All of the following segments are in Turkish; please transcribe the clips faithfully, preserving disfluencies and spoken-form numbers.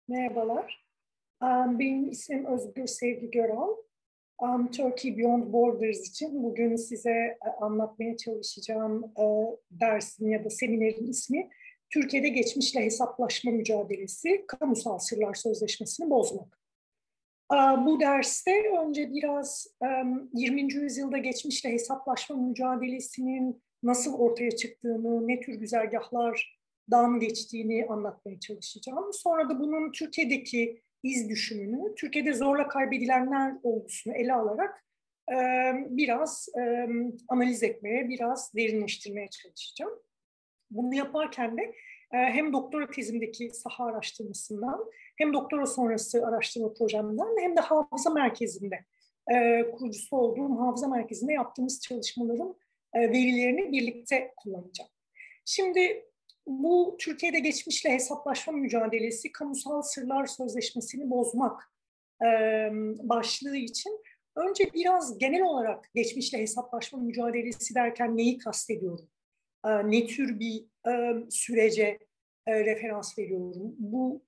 Merhabalar. Um, Benim ismim Özgür Sevgi Göral. Um, Turkey Beyond Borders için bugün size e, anlatmaya çalışacağım e, dersin ya da seminerin ismi Türkiye'de geçmişle hesaplaşma mücadelesi, kamusal sırlar sözleşmesini bozmak. Uh, Bu derste önce biraz um, yirminci yüzyılda geçmişle hesaplaşma mücadelesinin nasıl ortaya çıktığını, ne tür güzergahlardan geçtiğini anlatmaya çalışacağım. Sonra da bunun Türkiye'deki iz düşümünü, Türkiye'de zorla kaybedilenler olgusunu ele alarak e, biraz e, analiz etmeye, biraz derinleştirmeye çalışacağım. Bunu yaparken de e, hem doktora tezimdeki saha araştırmasından, hem doktora sonrası araştırma projemden, hem de hafıza merkezinde, e, kurucusu olduğum hafıza merkezinde yaptığımız çalışmaların e, verilerini birlikte kullanacağım. Şimdi bu Türkiye'de geçmişle hesaplaşma mücadelesi, kamusal sırlar sözleşmesini bozmak e, başlığı için önce biraz genel olarak geçmişle hesaplaşma mücadelesi derken neyi kastediyorum? Ne tür bir e, sürece e, referans veriyorum? Bu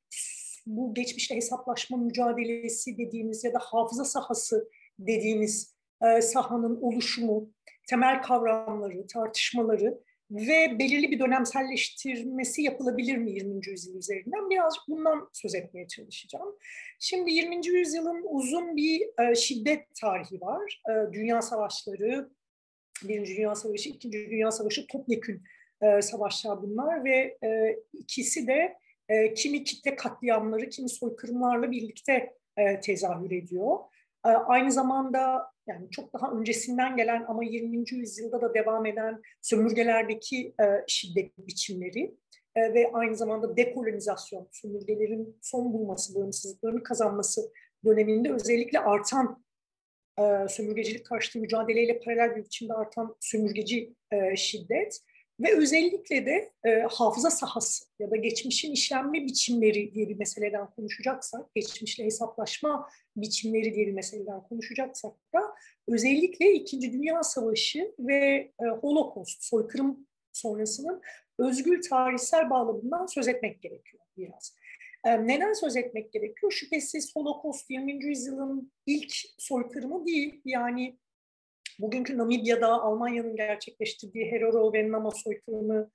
bu geçmişte hesaplaşma mücadelesi dediğimiz ya da hafıza sahası dediğimiz e, sahanın oluşumu, temel kavramları, tartışmaları ve belirli bir dönemselleştirmesi yapılabilir mi yirminci yüzyıl üzerinden? Birazcık bundan söz etmeye çalışacağım. Şimdi yirminci yüzyılın uzun bir e, şiddet tarihi var. E, dünya savaşları, Birinci Dünya Savaşı, İkinci Dünya Savaşı topyekün e, savaşlar bunlar ve e, ikisi de e, kimi kitle katliamları, kimi soykırımlarla birlikte e, tezahür ediyor. E, aynı zamanda yani çok daha öncesinden gelen ama yirminci yüzyılda da devam eden sömürgelerdeki e, şiddet biçimleri e, ve aynı zamanda dekolonizasyon, sömürgelerin son bulması, bağımsızlıklarını kazanması döneminde özellikle artan e, sömürgecilik karşıtı mücadeleyle paralel bir biçimde artan sömürgeci e, şiddet ve özellikle de e, hafıza sahası ya da geçmişin işlenme biçimleri diye bir meseleden konuşacaksak, geçmişle hesaplaşma biçimleri diye bir meseleden konuşacaksak da özellikle İkinci Dünya Savaşı ve e, Holocaust, soykırım sonrasının özgül tarihsel bağlamından söz etmek gerekiyor biraz. Neden söz etmek gerekiyor? Şüphesiz Holocaust yirminci yüzyılın ilk soykırımı değil. Yani bugünkü Namibya'da Almanya'nın gerçekleştirdiği Herero ve Nama soykırımı,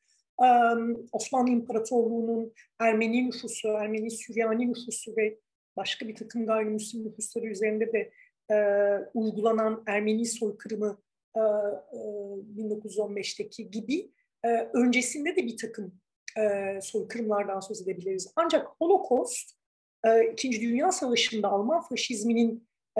Osmanlı İmparatorluğu'nun Ermeni nüfusu, Ermeni Süryani nüfusu ve başka bir takım gayrimüslim nüfusları üzerinde de e, uygulanan Ermeni soykırımı e, e, bin dokuz yüz on beşteki gibi e, öncesinde de bir takım e, soykırımlardan söz edebiliriz. Ancak Holocaust, e, İkinci Dünya Savaşı'nda Alman faşizminin e,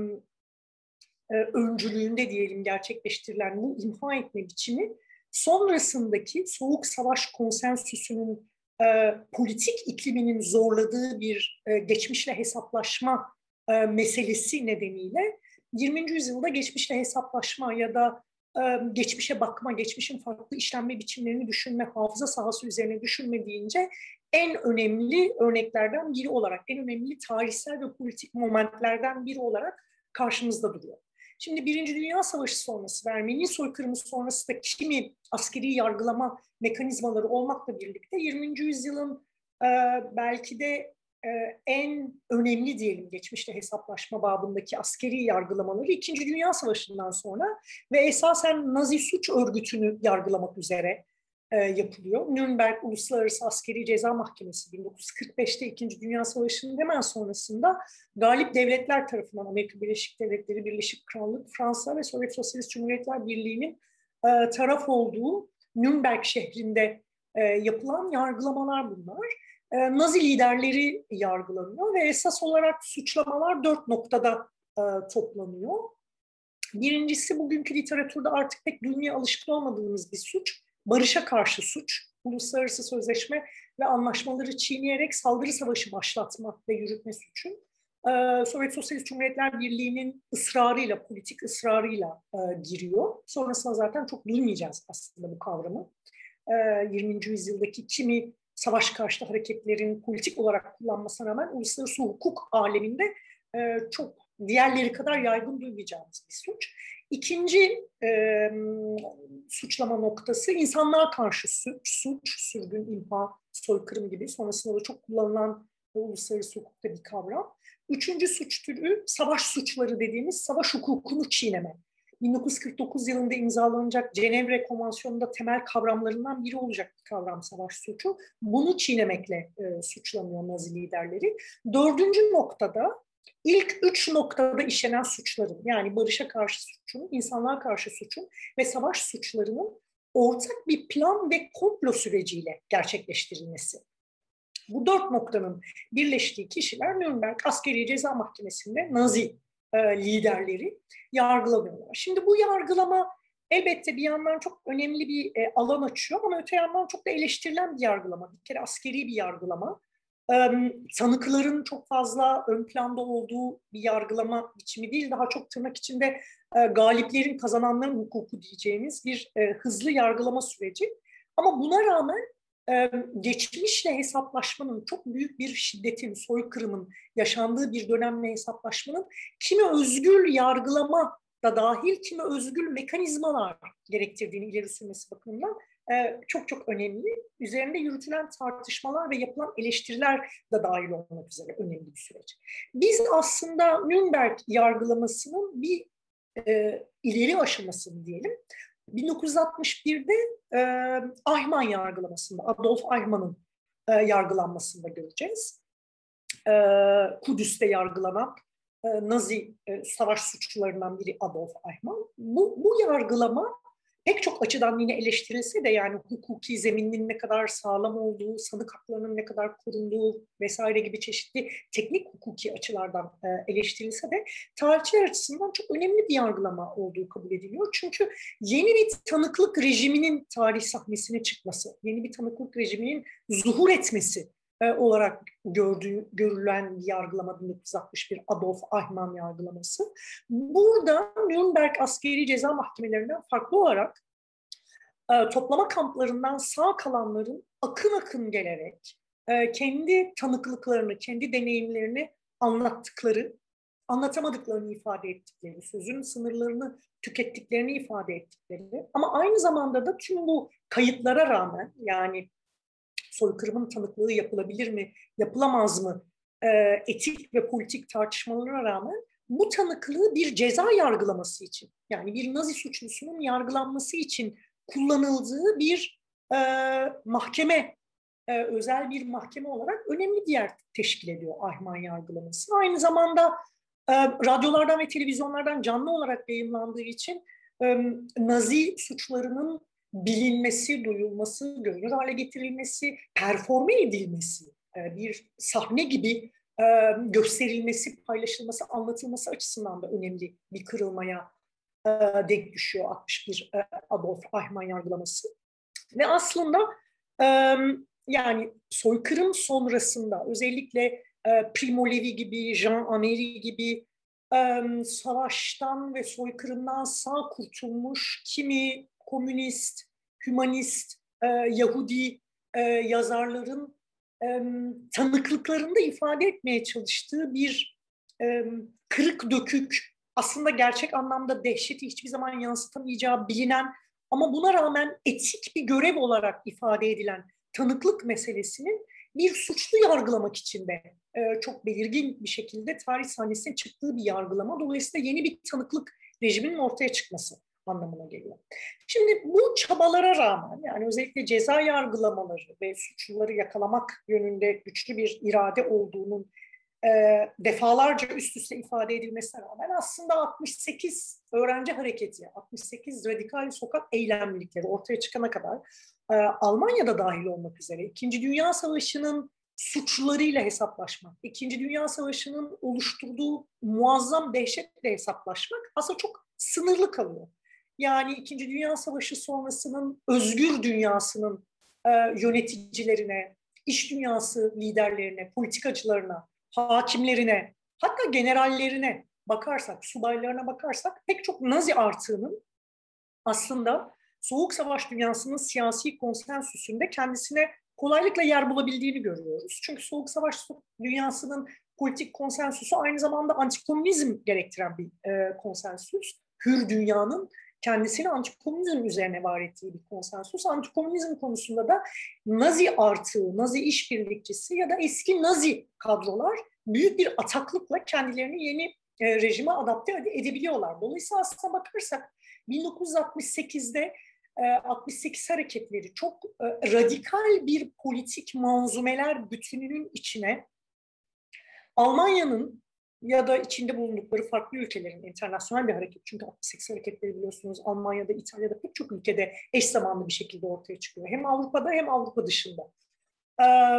e, öncülüğünde diyelim gerçekleştirilen bu imha etme biçimi sonrasındaki Soğuk Savaş konsensüsünün e, politik ikliminin zorladığı bir e, geçmişle hesaplaşma e, meselesi nedeniyle yirminci yüzyılda geçmişle hesaplaşma ya da e, geçmişe bakma, geçmişin farklı işlenme biçimlerini düşünme, hafıza sahası üzerine düşünme deyince en önemli örneklerden biri olarak, en önemli tarihsel ve politik momentlerden biri olarak karşımızda duruyor. Şimdi Birinci Dünya Savaşı sonrası, Ermeni soykırımı sonrası da kimi askeri yargılama mekanizmaları olmakla birlikte yirminci yüzyılın e, belki de e, en önemli diyelim geçmişte hesaplaşma babındaki askeri yargılamaları İkinci Dünya Savaşı'ndan sonra ve esasen Nazi suç örgütünü yargılamak üzere e, yapılıyor. Nürnberg Uluslararası Askeri Ceza Mahkemesi bin dokuz yüz kırk beşte İkinci Dünya Savaşı'nın hemen sonrasında galip devletler tarafından Amerika Birleşik Devletleri, Birleşik Krallık, Fransa ve Sovyet Sosyalist Cumhuriyetler Birliği'nin e, taraf olduğu Nürnberg şehrinde e, yapılan yargılamalar bunlar. E, Nazi liderleri yargılanıyor ve esas olarak suçlamalar dört noktada e, toplanıyor. Birincisi bugünkü literatürde artık pek duymaya alışkın olmadığımız bir suç. Barışa karşı suç, uluslararası sözleşme ve anlaşmaları çiğneyerek saldırı savaşı başlatma ve yürütme suçu. Ee, Sovyet Sosyalist Cumhuriyetler Birliği'nin ısrarıyla, politik ısrarıyla e, giriyor. Sonrasında zaten çok duymayacağız aslında bu kavramı. Ee, yirminci yüzyıldaki kimi savaş karşıtı hareketlerin politik olarak kullanmasına rağmen uluslararası hukuk aleminde e, çok diğerleri kadar yaygın duymayacağımız bir suç. İkinci e, suçlama noktası insanlığa karşı suç, suç, sürgün, imha, soykırım gibi sonrasında da çok kullanılan uluslararası hukukta bir kavram. Üçüncü suç türü savaş suçları dediğimiz savaş hukukunu çiğneme. bin dokuz yüz kırk dokuz yılında imzalanacak Cenevre Konvansiyonu'nda temel kavramlarından biri olacak bir kavram savaş suçu. Bunu çiğnemekle e, suçlanıyor Nazi liderleri. Dördüncü noktada ilk üç noktada işlenen suçların, yani barışa karşı suçun, insanlığa karşı suçun ve savaş suçlarının ortak bir plan ve komplo süreciyle gerçekleştirilmesi. Bu dört noktanın birleştiği kişiler Nürnberg Askeri Ceza Mahkemesi'nde Nazi e, liderleri yargılanıyorlar. Şimdi bu yargılama elbette bir yandan çok önemli bir e, alan açıyor ama öte yandan çok da eleştirilen bir yargılama. Bir kere askeri bir yargılama. E, tanıkların çok fazla ön planda olduğu bir yargılama biçimi değil, daha çok tırnak içinde e, galiplerin, kazananların hukuku diyeceğimiz bir e, hızlı yargılama süreci. Ama buna rağmen Ee, geçmişle hesaplaşmanın, çok büyük bir şiddetin, soykırımın yaşandığı bir dönemle hesaplaşmanın kimi özgür yargılama da dahil, kimi özgür mekanizmalar gerektirdiğini ileri sürmesi bakımından e, çok çok önemli. Üzerinde yürütülen tartışmalar ve yapılan eleştiriler de dahil olmak üzere önemli bir süreç. Biz aslında Nürnberg yargılamasının bir e, ileri aşamasını diyelim, bin dokuz yüz altmış birde e, Eichmann yargılamasında, Adolf Eichmann'ın e, yargılanmasında göreceğiz. E, Kudüs'te yargılanan e, Nazi e, savaş suçlularından biri Adolf Eichmann. Bu, bu yargılama pek çok açıdan yine eleştirilse de, yani hukuki zeminin ne kadar sağlam olduğu, sanık haklarının ne kadar korunduğu vesaire gibi çeşitli teknik hukuki açılardan eleştirilse de tarihçiler açısından çok önemli bir yargılama olduğu kabul ediliyor. Çünkü yeni bir tanıklık rejiminin tarih sahnesine çıkması, yeni bir tanıklık rejiminin zuhur etmesi olarak gördüğü, görülen bir yargılama bin dokuz yüz altmış bir Adolf Eichmann yargılaması. Burada Nürnberg askeri ceza mahkemelerinden farklı olarak e, toplama kamplarından sağ kalanların akın akın gelerek e, kendi tanıklıklarını, kendi deneyimlerini anlattıkları, anlatamadıklarını ifade ettikleri, sözün sınırlarını tükettiklerini ifade ettikleri ama aynı zamanda da tüm bu kayıtlara rağmen, yani soykırımın tanıklığı yapılabilir mi, yapılamaz mı, e, etik ve politik tartışmalara rağmen bu tanıklığı bir ceza yargılaması için, yani bir Nazi suçlusunun yargılanması için kullanıldığı bir e, mahkeme, e, özel bir mahkeme olarak önemli bir yer teşkil ediyor Eichmann yargılaması. Aynı zamanda e, radyolardan ve televizyonlardan canlı olarak yayınlandığı için e, Nazi suçlarının bilinmesi, duyulması, görünür hale getirilmesi, performe edilmesi, bir sahne gibi gösterilmesi, paylaşılması, anlatılması açısından da önemli bir kırılmaya denk düşüyor altmış bir Adolf Eichmann yargılaması. Ve aslında yani soykırım sonrasında özellikle Primo Levi gibi, Jean Amery gibi savaştan ve soykırımdan sağ kurtulmuş kimi komünist, hümanist, e, Yahudi e, yazarların e, tanıklıklarında ifade etmeye çalıştığı bir e, kırık dökük, aslında gerçek anlamda dehşeti hiçbir zaman yansıtamayacağı bilinen ama buna rağmen etik bir görev olarak ifade edilen tanıklık meselesinin bir suçlu yargılamak için de e, çok belirgin bir şekilde tarih sahnesine çıktığı bir yargılama. Dolayısıyla yeni bir tanıklık rejiminin ortaya çıkması anlamına geliyor. Şimdi bu çabalara rağmen, yani özellikle ceza yargılamaları ve suçluları yakalamak yönünde güçlü bir irade olduğunun e, defalarca üst üste ifade edilmesine rağmen aslında altmış sekiz öğrenci hareketi, altmış sekiz radikal sokak eylemlilikleri ortaya çıkana kadar e, Almanya'da dahil olmak üzere İkinci Dünya Savaşı'nın suçlularıyla hesaplaşmak, İkinci Dünya Savaşı'nın oluşturduğu muazzam dehşetle hesaplaşmak aslında çok sınırlı kalıyor. Yani İkinci Dünya Savaşı sonrasının özgür dünyasının e, yöneticilerine, iş dünyası liderlerine, politikacılarına, hakimlerine, hatta generallerine bakarsak, subaylarına bakarsak pek çok Nazi artığının aslında Soğuk Savaş dünyasının siyasi konsensüsünde kendisine kolaylıkla yer bulabildiğini görüyoruz. Çünkü Soğuk Savaş dünyasının politik konsensüsü aynı zamanda antikomünizm gerektiren bir e, konsensüs. Hür dünyanın kendisini antikomünizm üzerine var ettiği bir konsensus. Antikomünizm konusunda da Nazi artığı, Nazi işbirlikçisi ya da eski Nazi kadrolar büyük bir ataklıkla kendilerini yeni e, rejime adapte edebiliyorlar. Dolayısıyla aslına bakarsak bin dokuz yüz altmış sekizde e, altmış sekiz hareketleri çok e, radikal bir politik manzumeler bütününün içine Almanya'nın ya da içinde bulundukları farklı ülkelerin internasyonel bir hareket. Çünkü altmış sekiz hareketleri biliyorsunuz Almanya'da, İtalya'da pek çok ülkede eş zamanlı bir şekilde ortaya çıkıyor. Hem Avrupa'da hem Avrupa dışında. Ee,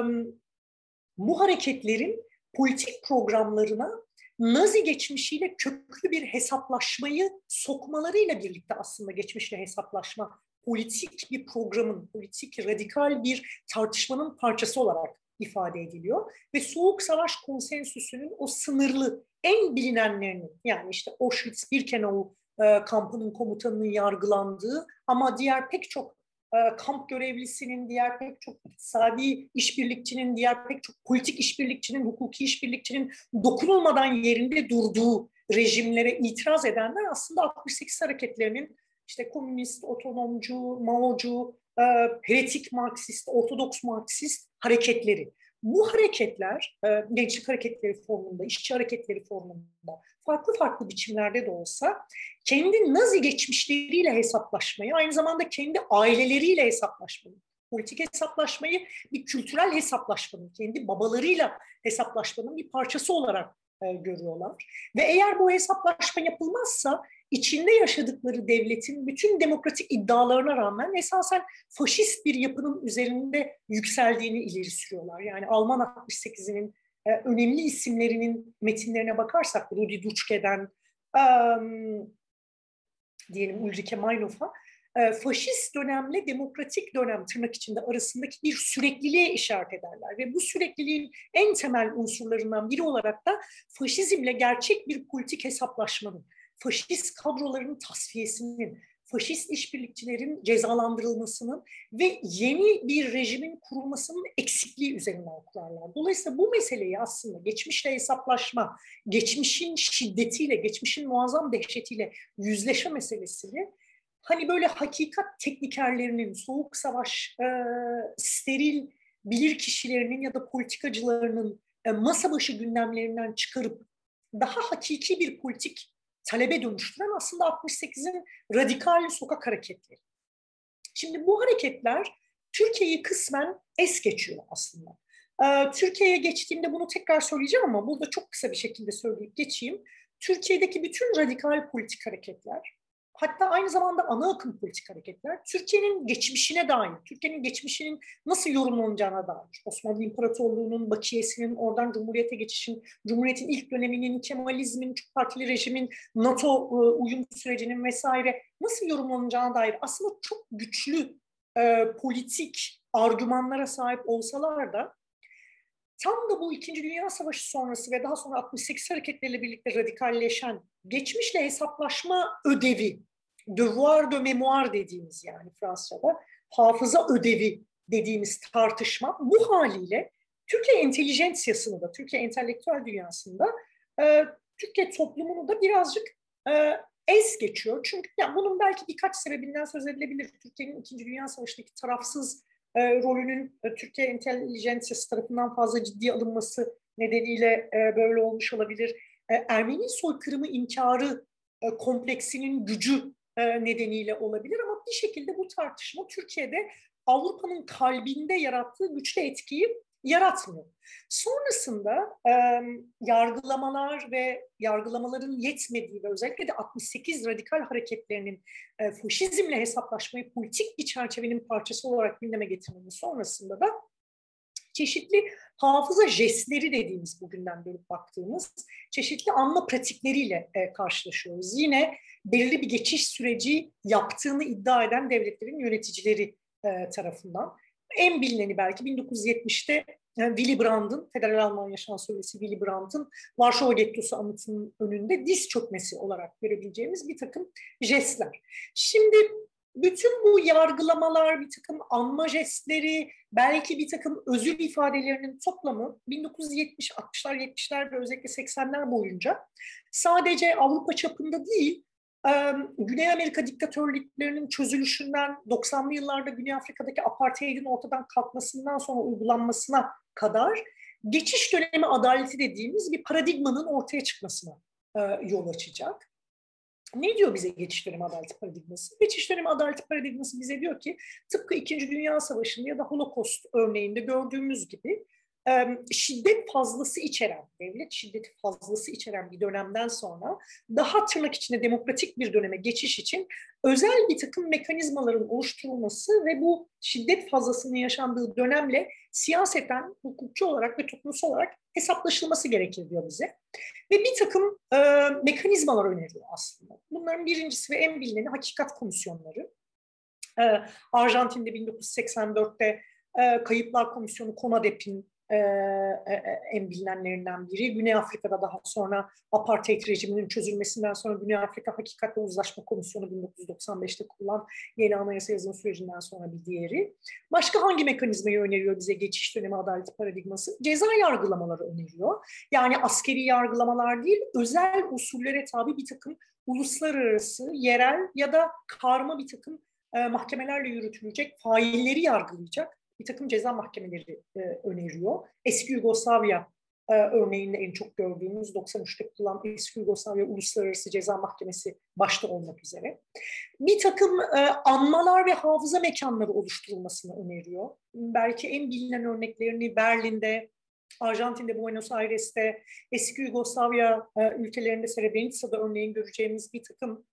bu hareketlerin politik programlarına Nazi geçmişiyle köklü bir hesaplaşmayı sokmalarıyla birlikte aslında geçmişle hesaplaşma politik bir programın, politik radikal bir tartışmanın parçası olarak ifade ediliyor. Ve Soğuk Savaş konsensüsünün o sınırlı, en bilinenlerinin, yani işte Auschwitz-Birkenau e, kampının komutanının yargılandığı ama diğer pek çok e, kamp görevlisinin, diğer pek çok iktisadi işbirlikçinin, diğer pek çok politik işbirlikçinin, hukuki işbirlikçinin dokunulmadan yerinde durduğu rejimlere itiraz edenler aslında altmış sekiz hareketlerinin işte komünist, otonomcu, Mao'cu, e, heretik Marksist, Ortodoks Marksist hareketleri. Bu hareketler, e, gençlik hareketleri formunda, işçi hareketleri formunda, farklı farklı biçimlerde de olsa kendi Nazi geçmişleriyle hesaplaşmayı, aynı zamanda kendi aileleriyle hesaplaşmayı, politik hesaplaşmayı bir kültürel hesaplaşmanın, kendi babalarıyla hesaplaşmanın bir parçası olarak e, görüyorlar. Ve eğer bu hesaplaşma yapılmazsa içinde yaşadıkları devletin bütün demokratik iddialarına rağmen esasen faşist bir yapının üzerinde yükseldiğini ileri sürüyorlar. Yani Alman altmış sekizinin e, önemli isimlerinin metinlerine bakarsak Rudi Dutschke'den um, diyelim Ulrike Meinhof'a e, faşist dönemle demokratik dönem tırnak içinde arasındaki bir sürekliliğe işaret ederler. Ve bu sürekliliğin en temel unsurlarından biri olarak da faşizmle gerçek bir politik hesaplaşmanın, faşist kadroların tasfiyesinin, faşist işbirlikçilerin cezalandırılmasının ve yeni bir rejimin kurulmasının eksikliği üzerinden kurarlar. Dolayısıyla bu meseleyi aslında geçmişle hesaplaşma, geçmişin şiddetiyle, geçmişin muazzam dehşetiyle yüzleşme meselesini hani böyle hakikat teknikerlerinin, soğuk savaş, e, steril bilir kişilerinin ya da politikacılarının e, masa başı gündemlerinden çıkarıp daha hakiki bir politik talebe dönüştüren aslında altmış sekizin radikal sokak hareketleri. Şimdi bu hareketler Türkiye'yi kısmen es geçiyor aslında. Ee, Türkiye'ye geçtiğimde bunu tekrar söyleyeceğim ama burada çok kısa bir şekilde söyleyip geçeyim. Türkiye'deki bütün radikal politik hareketler, hatta aynı zamanda ana akım politik hareketler, Türkiye'nin geçmişine dair, Türkiye'nin geçmişinin nasıl yorumlanacağına dair, Osmanlı İmparatorluğu'nun bakiyesinin, oradan Cumhuriyet'e geçişin, Cumhuriyet'in ilk döneminin, Kemalizmin, çok partili rejimin, NATO uyum sürecinin vesaire nasıl yorumlanacağına dair aslında çok güçlü e, politik argümanlara sahip olsalar da tam da bu İkinci Dünya Savaşı sonrası ve daha sonra altmış sekiz hareketleriyle birlikte radikalleşen geçmişle hesaplaşma ödevi, devoir de mémoire dediğimiz yani Fransızca'da hafıza ödevi dediğimiz tartışma bu haliyle Türkiye entelijentsiyasını da, Türkiye entelektüel dünyasında, e, Türkiye toplumunu da birazcık e, es geçiyor. Çünkü yani bunun belki birkaç sebebinden söz edilebilir. Türkiye'nin İkinci Dünya Savaşı'ndaki tarafsız e, rolünün e, Türkiye entelijentsiyası tarafından fazla ciddiye alınması nedeniyle e, böyle olmuş olabilir. E, Ermeni soykırımı inkarı e, kompleksinin gücü e, nedeniyle olabilir ama bir şekilde bu tartışma Türkiye'de Avrupa'nın kalbinde yarattığı güçlü etkiyi yaratmıyor. Sonrasında e, yargılamalar ve yargılamaların yetmediği ve özellikle de altmış sekiz radikal hareketlerinin e, faşizmle hesaplaşmayı politik bir çerçevenin parçası olarak gündeme getirmenin sonrasında da çeşitli hafıza jestleri dediğimiz bugünden beri baktığımız çeşitli anma pratikleriyle e, karşılaşıyoruz. Yine belirli bir geçiş süreci yaptığını iddia eden devletlerin yöneticileri e, tarafından. En bilineni belki bin dokuz yüz yetmişte yani Willy Brandt'ın, Federal Almanya Şansölyesi Willy Brandt'ın Varşova Gettosu anıtının önünde diz çökmesi olarak görebileceğimiz bir takım jestler. Şimdi bütün bu yargılamalar, bir takım anma jestleri, belki bir takım özür ifadelerinin toplamı bin dokuz yüz yetmiş, altmışlar, yetmişler ve özellikle seksenler boyunca sadece Avrupa çapında değil, Güney Amerika diktatörlüklerinin çözülüşünden doksanlı yıllarda Güney Afrika'daki apartheidin ortadan kalkmasından sonra uygulanmasına kadar geçiş dönemi adaleti dediğimiz bir paradigmanın ortaya çıkmasına yol açacak. Ne diyor bize geçiş dönemi adaleti paradigması? Geçiş dönemi adaleti paradigması bize diyor ki tıpkı İkinci Dünya Savaşı'nda ya da Holocaust örneğinde gördüğümüz gibi şiddet fazlası içeren, devlet şiddeti fazlası içeren bir dönemden sonra daha tırnak içinde demokratik bir döneme geçiş için özel bir takım mekanizmaların oluşturulması ve bu şiddet fazlasının yaşandığı dönemle siyaseten, hukukçu olarak ve toplumsal olarak hesaplaşılması gerekir diyor bize. Ve bir takım e, mekanizmalar öneriyor aslında. Bunların birincisi ve en bilineni hakikat komisyonları. E, Arjantin'de bin dokuz yüz seksen dörtte e, Kayıplar Komisyonu CONADEP'in e, e, en bilinenlerinden biri. Güney Afrika'da daha sonra apartheid rejiminin çözülmesinden sonra Güney Afrika Hakikat ve Uzlaşma Komisyonu bin dokuz yüz doksan beşte kurulan yeni anayasa yazım sürecinden sonra bir diğeri. Başka hangi mekanizmayı öneriyor bize geçiş dönemi adaleti paradigması? Ceza yargılamaları öneriyor. Yani askeri yargılamalar değil, özel usullere tabi bir takım uluslararası, yerel ya da karma bir takım e, mahkemelerle yürütülecek, failleri yargılayacak bir takım ceza mahkemeleri e, öneriyor. Eski Yugoslavya e, örneğinde en çok gördüğümüz doksan üçte kurulan Eski Yugoslavya Uluslararası Ceza Mahkemesi başta olmak üzere. Bir takım e, anmalar ve hafıza mekanları oluşturulmasını öneriyor. Belki en bilinen örneklerini Berlin'de, Arjantin'de, Buenos Aires'te, eski Yugoslavya e, ülkelerinde, Srebrenica'da örneğin göreceğimiz bir takım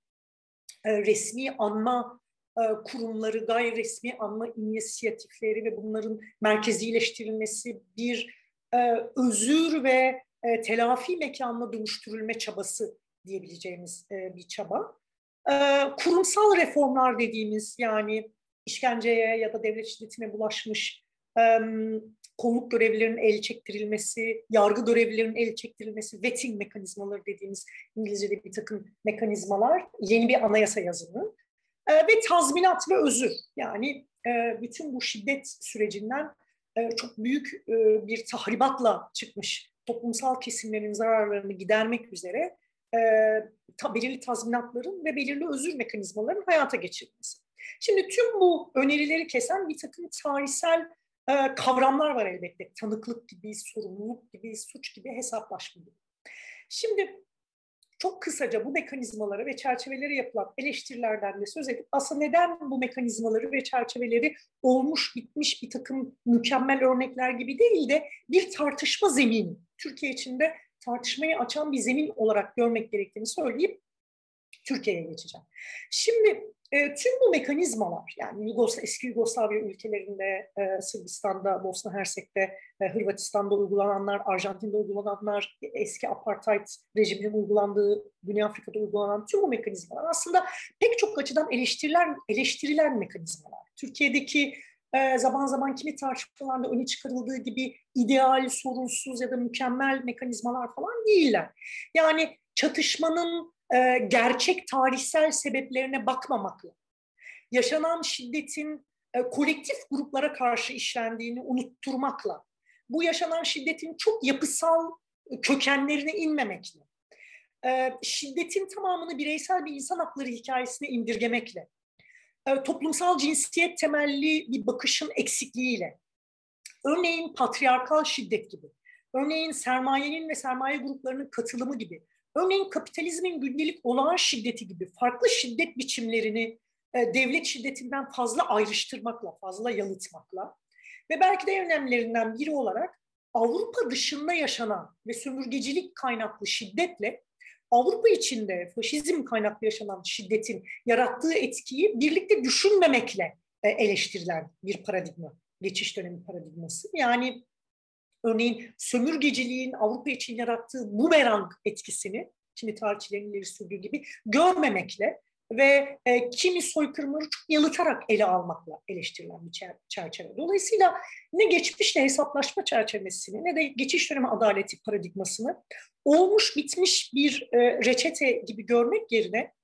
e, resmi anma kurumları, gayri resmi anma inisiyatifleri ve bunların merkezileştirilmesi, bir e, özür ve e, telafi mekanına dönüştürülme çabası diyebileceğimiz e, bir çaba. E, kurumsal reformlar dediğimiz, yani işkenceye ya da devlet şiddetine bulaşmış e, kolluk görevlilerinin el çektirilmesi, yargı görevlilerinin el çektirilmesi, vetting mekanizmaları dediğimiz İngilizce'de bir takım mekanizmalar, yeni bir anayasa yazımı. E, ve tazminat ve özür, yani e, bütün bu şiddet sürecinden e, çok büyük e, bir tahribatla çıkmış toplumsal kesimlerin zararlarını gidermek üzere e, ta, belirli tazminatların ve belirli özür mekanizmalarının hayata geçirilmesi. Şimdi tüm bu önerileri kesen bir takım tarihsel e, kavramlar var elbette. Tanıklık gibi, sorumluluk gibi, suç gibi, hesaplaşma gibi. Şimdi çok kısaca bu mekanizmaları ve çerçeveleri yapılan eleştirilerden de söz edip aslında neden bu mekanizmaları ve çerçeveleri olmuş bitmiş bir takım mükemmel örnekler gibi değil de bir tartışma zemini, Türkiye içinde tartışmayı açan bir zemin olarak görmek gerektiğini söyleyip Türkiye'ye geçeceğim. Şimdi e, tüm bu mekanizmalar, yani Yugos eski Yugoslavya ülkelerinde, e, Sırbistan'da, Bosna Hersek'te, e, Hırvatistan'da uygulananlar, Arjantin'de uygulananlar, eski apartheid rejiminin uygulandığı, Güney Afrika'da uygulanan tüm bu mekanizmalar aslında pek çok açıdan eleştirilen, eleştirilen mekanizmalar. Türkiye'deki e, zaman zaman kimi tartışmalarda öne çıkarıldığı gibi ideal, sorunsuz ya da mükemmel mekanizmalar falan değiller. Yani çatışmanın gerçek tarihsel sebeplerine bakmamakla, yaşanan şiddetin kolektif gruplara karşı işlendiğini unutturmakla, bu yaşanan şiddetin çok yapısal kökenlerine inmemekle, şiddetin tamamını bireysel bir insan hakları hikayesine indirgemekle, toplumsal cinsiyet temelli bir bakışın eksikliğiyle, örneğin patriarkal şiddet gibi, örneğin sermayenin ve sermaye gruplarının katılımı gibi, örneğin kapitalizmin gündelik olağan şiddeti gibi farklı şiddet biçimlerini e, devlet şiddetinden fazla ayrıştırmakla, fazla yalıtmakla ve belki de en önemlilerinden biri olarak Avrupa dışında yaşanan ve sömürgecilik kaynaklı şiddetle Avrupa içinde faşizm kaynaklı yaşanan şiddetin yarattığı etkiyi birlikte düşünmemekle e, eleştirilen bir paradigma, geçiş dönemi paradigması. Yani örneğin sömürgeciliğin Avrupa için yarattığı bumerang etkisini, şimdi tarihçilerin ileri sürdüğü gibi, görmemekle ve e, kimi soykırımları çok yalıtarak ele almakla eleştirilen bir çerçeve. Dolayısıyla ne geçmişle hesaplaşma çerçevesini ne de geçiş dönemi adaleti paradigmasını olmuş bitmiş bir e, reçete gibi görmek yerine,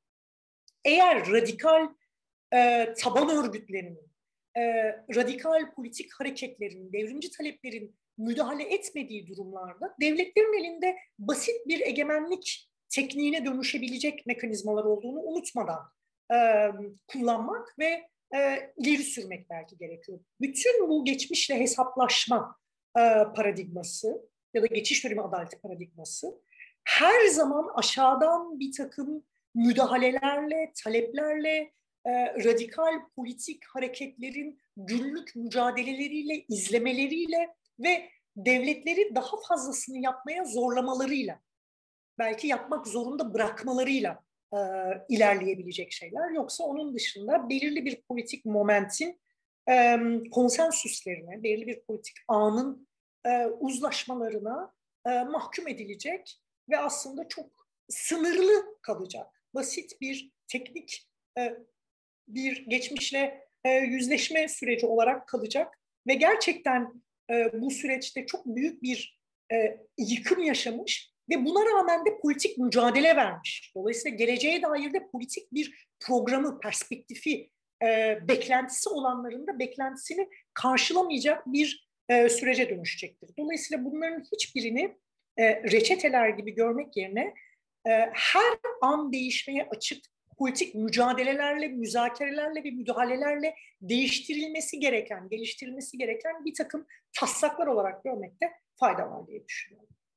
eğer radikal e, taban örgütlerinin, e, radikal politik hareketlerin, devrimci taleplerin müdahale etmediği durumlarda devletlerin elinde basit bir egemenlik tekniğine dönüşebilecek mekanizmalar olduğunu unutmadan e, kullanmak ve e, ileri sürmek belki gerekiyor. Bütün bu geçmişle hesaplaşma e, paradigması ya da geçiş dönemi adaleti paradigması her zaman aşağıdan bir takım müdahalelerle, taleplerle, e, radikal politik hareketlerin günlük mücadeleleriyle, izlemeleriyle ve devletleri daha fazlasını yapmaya zorlamalarıyla, belki yapmak zorunda bırakmalarıyla e, ilerleyebilecek şeyler. Yoksa onun dışında belirli bir politik momentin e, konsensüslerine, belirli bir politik anın e, uzlaşmalarına e, mahkum edilecek ve aslında çok sınırlı kalacak. Basit bir teknik e, bir geçmişle e, yüzleşme süreci olarak kalacak ve gerçekten e, bu süreçte çok büyük bir e, yıkım yaşamış ve buna rağmen de politik mücadele vermiş. Dolayısıyla geleceğe dair de politik bir programı, perspektifi, e, beklentisi olanların da beklentisini karşılamayacak bir e, sürece dönüşecektir. Dolayısıyla bunların hiçbirini e, reçeteler gibi görmek yerine e, her an değişmeye açık politik mücadelelerle, müzakerelerle ve müdahalelerle değiştirilmesi gereken, geliştirilmesi gereken bir takım taslaklar olarak görmekte fayda var diye düşünüyorum.